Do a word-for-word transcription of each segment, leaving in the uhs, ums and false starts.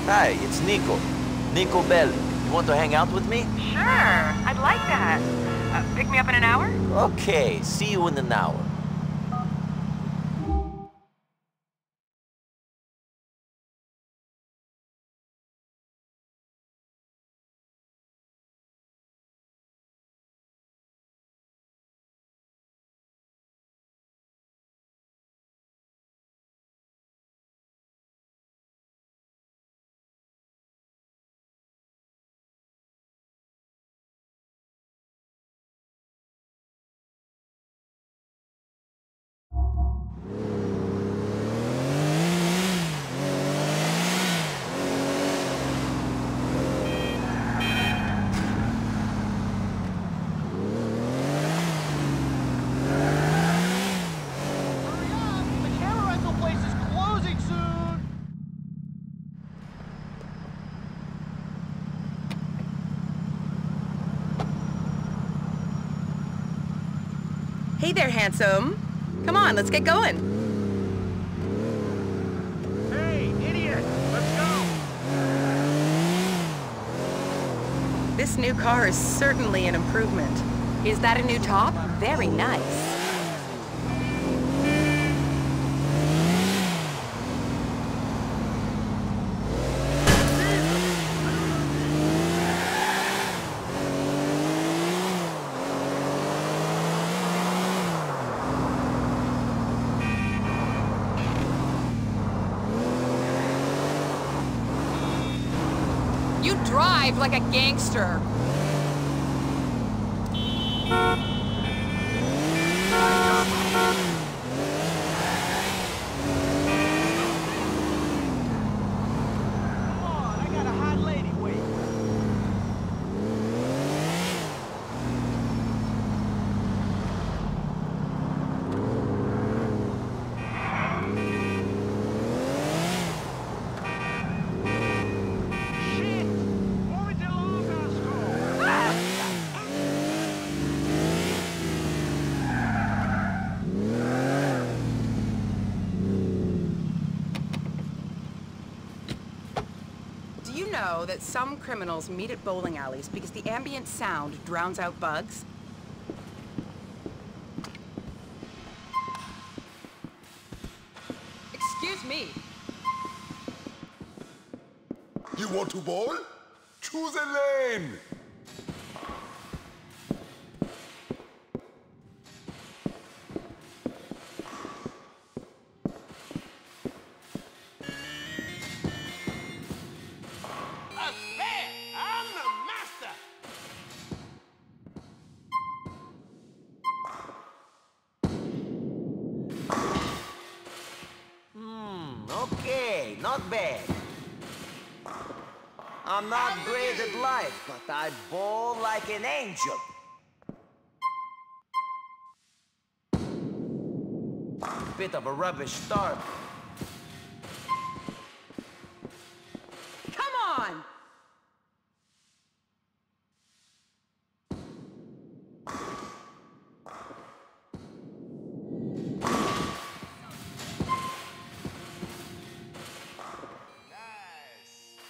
Hi, it's Niko. Niko Bell. You want to hang out with me? Sure, I'd like that. Uh, pick me up in an hour? Okay, see you in an hour. Hey there, handsome. Come on, let's get going. Hey, idiot! Let's go! This new car is certainly an improvement. Is that a new top? Very nice. You drive like a gangster. Come on, I got a hot lady waiting. Shit! Muoviti all'Ugasco! Do you know that some criminals meet at bowling alleys because the ambient sound drowns out bugs? Excuse me. You want to bowl? Choose a lane! A spare! I'm the master! Hmm, okay, not bad. I'm not great at life, but I bowl like an angel. Bit of a rubbish start. Come on! Nice!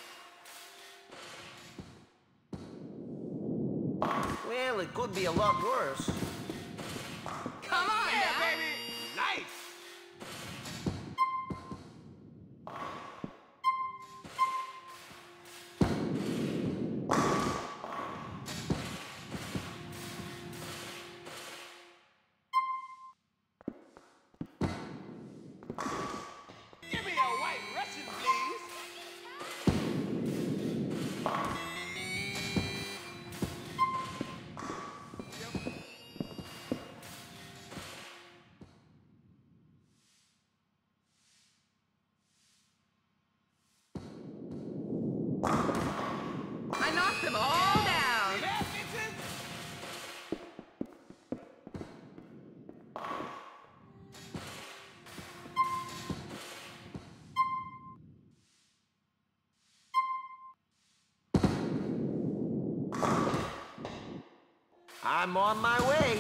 Well, it could be a lot worse. Come on, Yeah, now. baby! Nice! Give me a white Russian, please! I knocked them all down. Yeah, bitches! I'm on my way.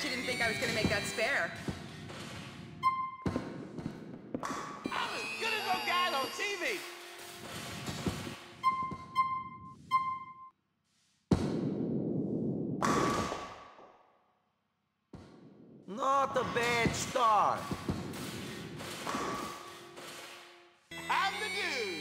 bet you didn't think I was gonna make that spare. I'm as good as those guys on T V. Not a bad start. How's the dude?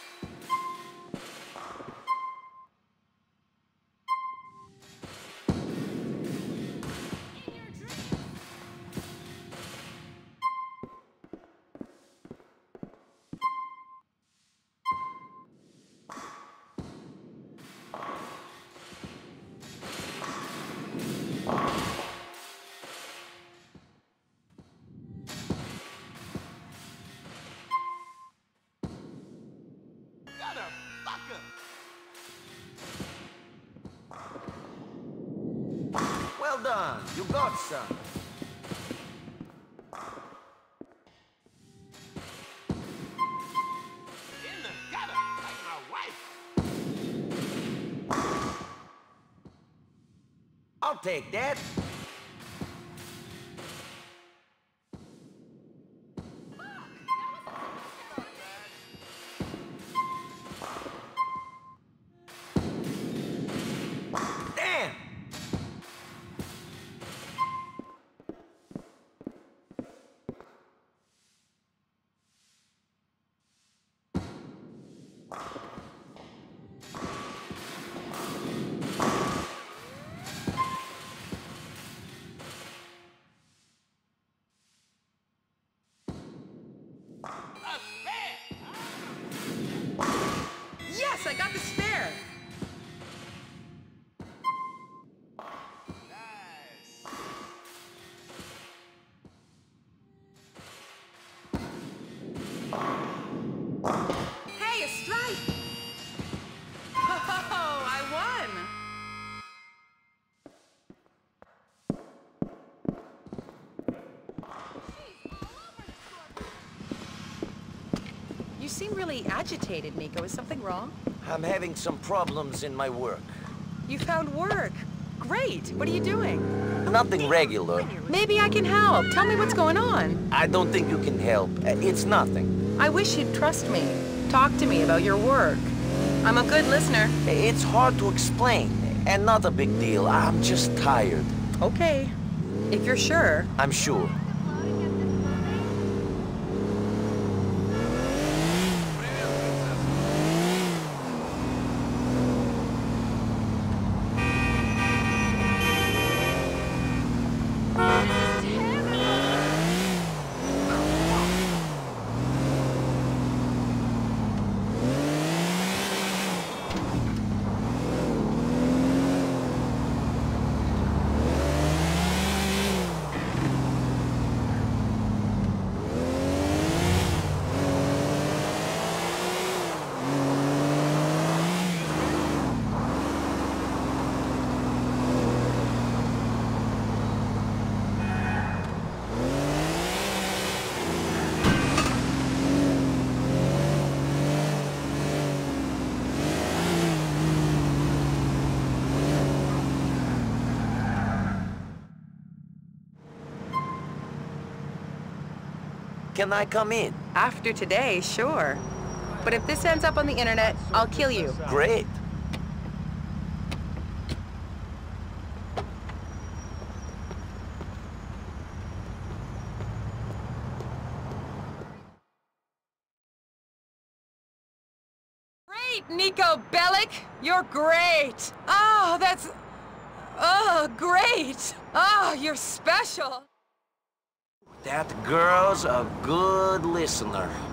Well done. You got some. In the gutter, like my wife. I'll take that. Damn! Yes, I got the spare. Hey, a strike! Oh, I won! You seem really agitated, Niko. Is something wrong? I'm having some problems in my work. You found work. Great. What are you doing? Nothing regular. Maybe I can help. Tell me what's going on. I don't think you can help. Uh, It's nothing. I wish you'd trust me. Talk to me about your work. I'm a good listener. It's hard to explain, and not a big deal. I'm just tired. Okay. If you're sure. I'm sure. Can I come in? After today, sure. But if this ends up on the internet, I'll kill you. Great. Great, Niko Bellic! You're great! Oh, that's... Oh, great! Oh, you're special! That girl's a good listener.